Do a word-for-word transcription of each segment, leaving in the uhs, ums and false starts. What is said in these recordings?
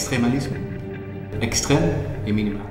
extrémalisme, extrême et minimal.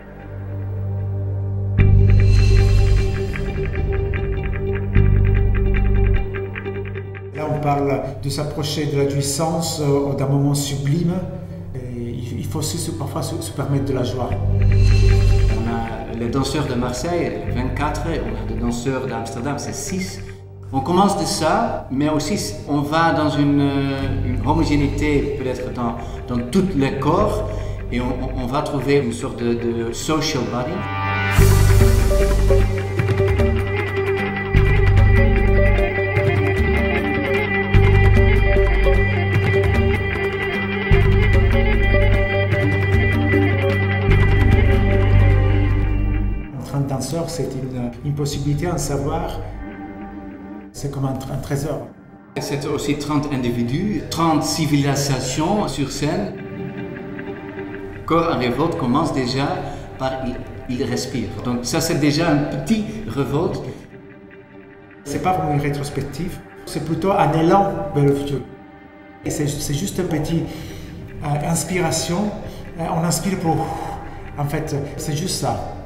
Là, on parle de s'approcher de la jouissance, euh, d'un moment sublime. Et il faut aussi parfois se, se permettre de la joie. On a les danseurs de Marseille, vingt-quatre, on a des danseurs d'Amsterdam, c'est six. On commence de ça, mais aussi on va dans une, une homogénéité peut-être dans, dans tous les corps et on, on va trouver une sorte de, de social body. Un danseur, c'est une, une possibilité à savoir. C'est comme un, un trésor. C'est aussi trente individus, trente civilisations sur scène. Corps en révolte commence déjà par il, il respire. Donc ça c'est déjà un petit révolte. C'est pas vraiment une rétrospective, c'est plutôt un élan vers le futur. Et c'est juste une petite euh, inspiration. On inspire pour. En fait, c'est juste ça.